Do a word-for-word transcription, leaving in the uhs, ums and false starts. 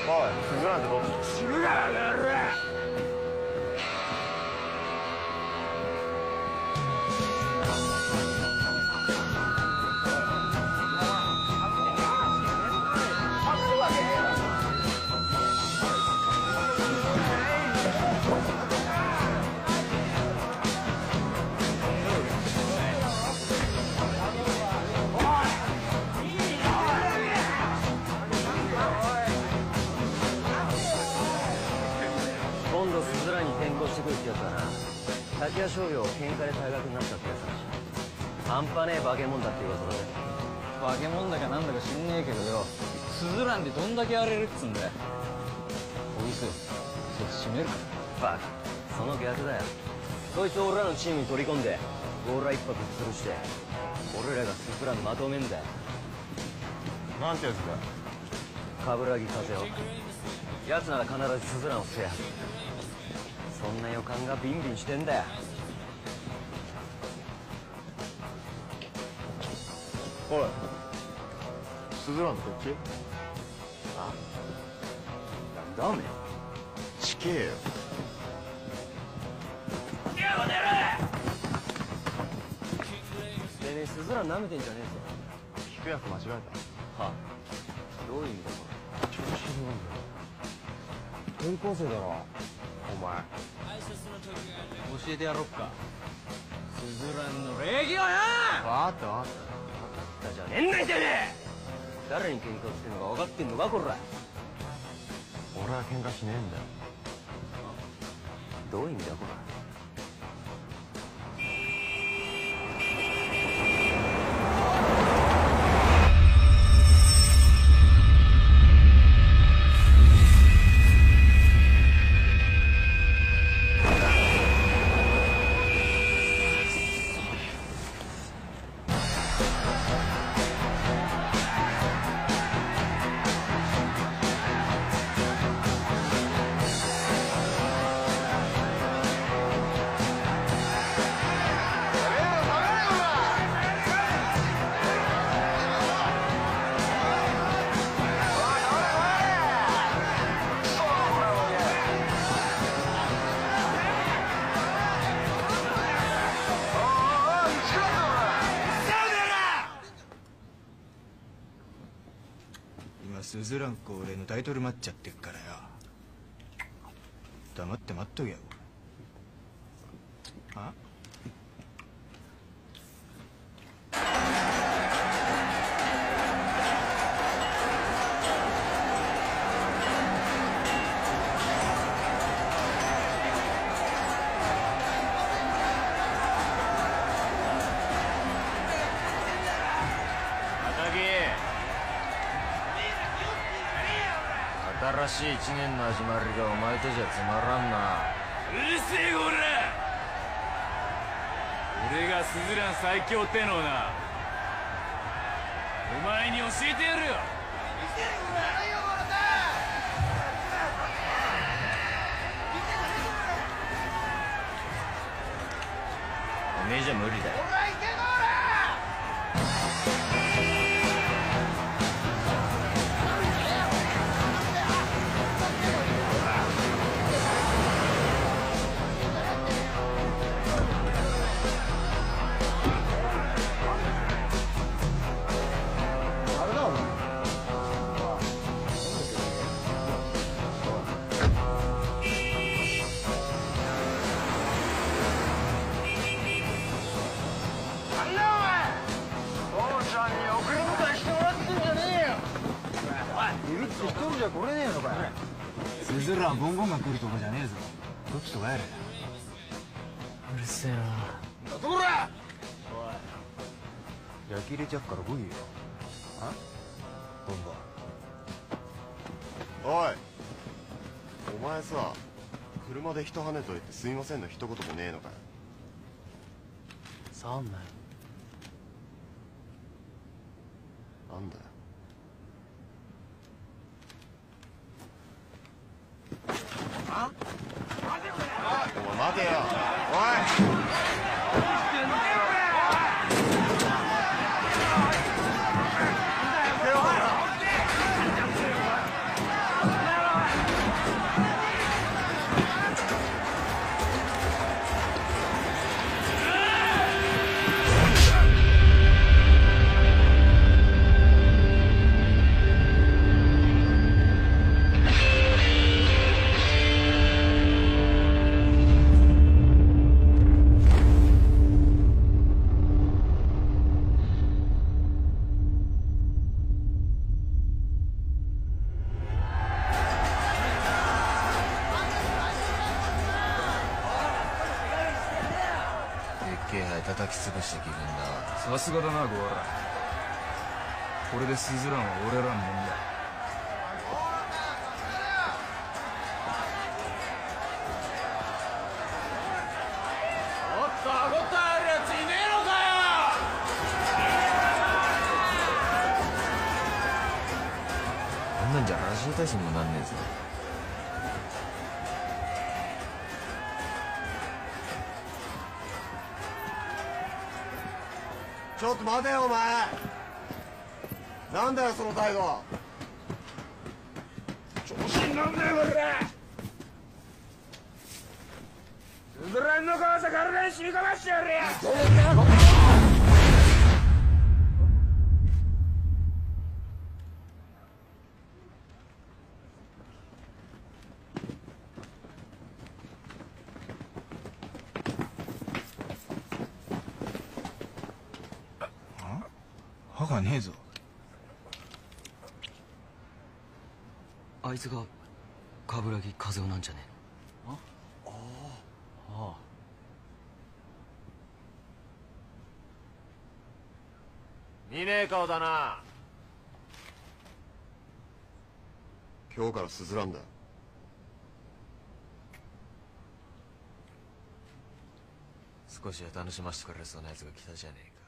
おい、スズランってどっち？死ぬがやめろ！ 今度スズランに転校してくるってやつだな。滝谷商業喧嘩で退学になったってやつだし、半端ねえ化け物だっていう噂だぜ。 化け物だかなんだか知んねえけどよ、スズランでどんだけ荒れるっつんだよ。こいつそいつ閉めるか。 バカ、その逆だよ。そいつを俺らのチームに取り込んでゴーラ一発潰して俺らがスズランまとめんだよ。 なんてやつだ？ 冠城風雄。奴なら必ずスズランを制覇する。そんな予感がビンビンしてんだよ。 おい、スズランってこっち？ あ、なんだおめえ。 地形よ。 やめろ！てめえスズラン舐めてんじゃねえぞ。 聞くやつ間違えた。 はあ、どういう意味だこれ。調子に乗んだよ。転校生だろお前。 教えてやろっか、スズランの礼儀をよ。 わかったわかっだじゃねえんだいてめえ。誰に喧嘩売ってんのか分かってんのかこら。 た。俺は喧嘩しねえんだよ。 どういう意味だこら。 スズラン恒例のタイトルマッチやってっからよ。黙って待っとけよ。あ？ 新しい一年の始まりがお前とじゃつまらんな。 うるせえこら。俺がスズラン最強ってのをな、お前に教えてやるよ。 おめえじゃ無理だよ。 スズランボンボンが来るとこじゃねえぞ。どっちと帰れ。 うるせえな。 どこら！ おい、焼き入れちゃっから来いよ。あ？どんどん。おい、お前さ、車で人跳ねといてすみませんの一言もねえのかよ。 触んなよ。 なんだよ。 あ？ お前待てよ。おい！ 叩き潰した気分だわ。 さすがだなゴーラ。これでスズランは俺らのもんだ。おっとあごったあるやついねえのかよ。 こんなんじゃラジオ体操にもなんねえぞ。 ちょっと待てよお前。なんだよその態度。 調子に乗んなよこら。スズランの怖さ体に染み込ましてやるよ。 歯がねえぞ。 あいつが冠城和夫なんじゃねえの？あああ見ねえ顔だな。今日からスズランだ。 少しは楽しませてくれそうなやつが来たじゃねえか。